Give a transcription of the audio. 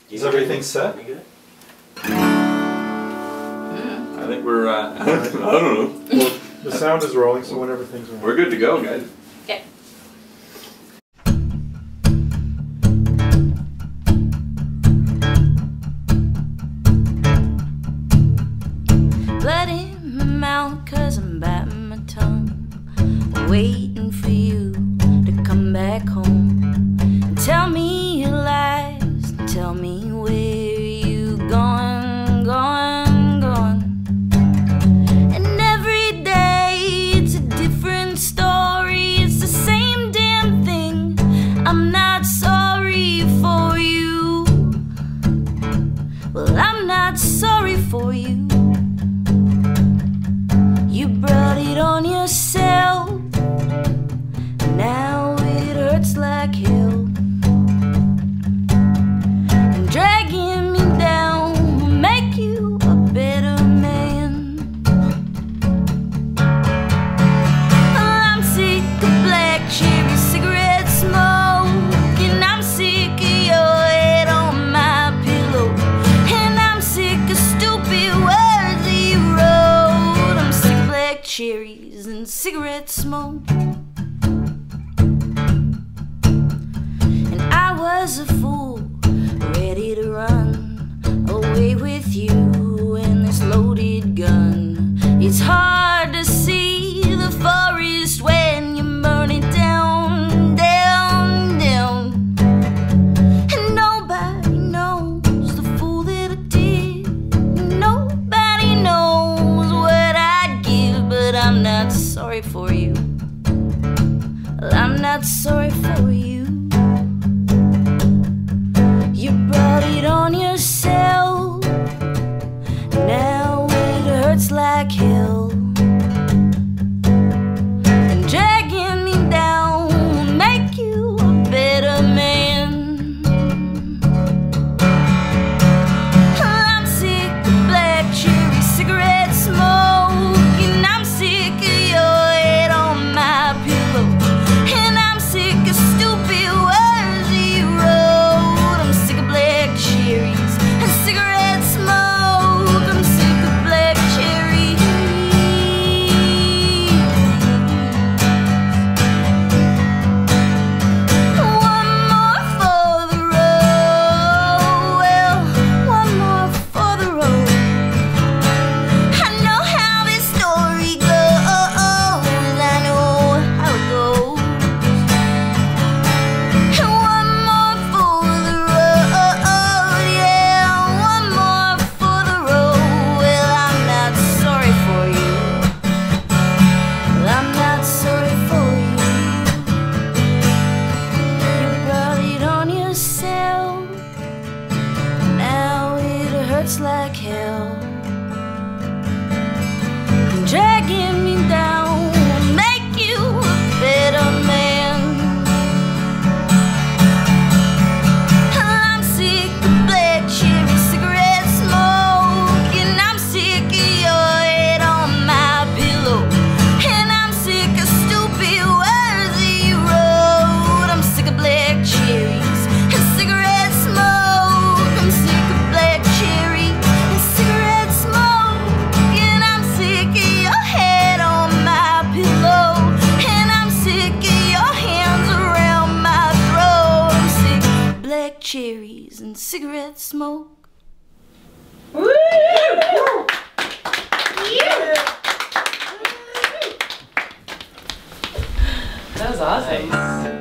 Is everything set? We good? I think we're, I don't know. Well, the sound is rolling, so when everything's rolling. We're good to go, guys. Okay. Blood in my mouth 'cause I'm biting my tongue, waiting for you to come back home and tell me your lies, tell me where you gone, gone, gone. And every day it's a different story, it's the same damn thing. I'm not sorry for you. Well, I'm not sorry for you. You brought it on yourself. Now it hurts like hell. And dragging me down will make you a better man. I'm sick of black cherry cigarette smoke, and I'm sick of your head on my pillow, and I'm sick of stupid words that you wrote. I'm sick of black cherries and cigarette smoke. And I was a fool, ready to run away with you and this loaded gun. It's hard to see the forest when you burn it down, down, down. And nobody knows the fool that I did. Nobody knows what I'd give, but I'm not sorry for you. Well, I'm not sorry for you. You brought it on yourself. Now it hurts like hell. And dragging me down will make you a better man. I'm sick of black cherry cigarette smoke, and I'm sick of your head on my pillow, and I'm sick of stupid words that you wrote. I'm sick of black cherries and cigarette smoke. I'm sick of black cherries. One more for the road. Well, one more for the road. I know how this story goes. I know how it goes. And one more for the road. Yeah, one more for the road. Well, I'm not sorry for you. Well, I'm not sorry for you. You brought it on yourself. Now it hurts like hell. And dragging me down will make you a better man. I'm sick of black cherry cigarette smoke, and I'm sick of your head on my pillow, and I'm sick of stupid words that you wrote. I'm sick of black cherries and cigarette smoke. I'm sick of black cherry and cigarette smoke, and I'm sick of your head on my pillow, and I'm sick of your hands around my throat. I'm sick of black cherries and cigarette smoke. That was awesome. Nice.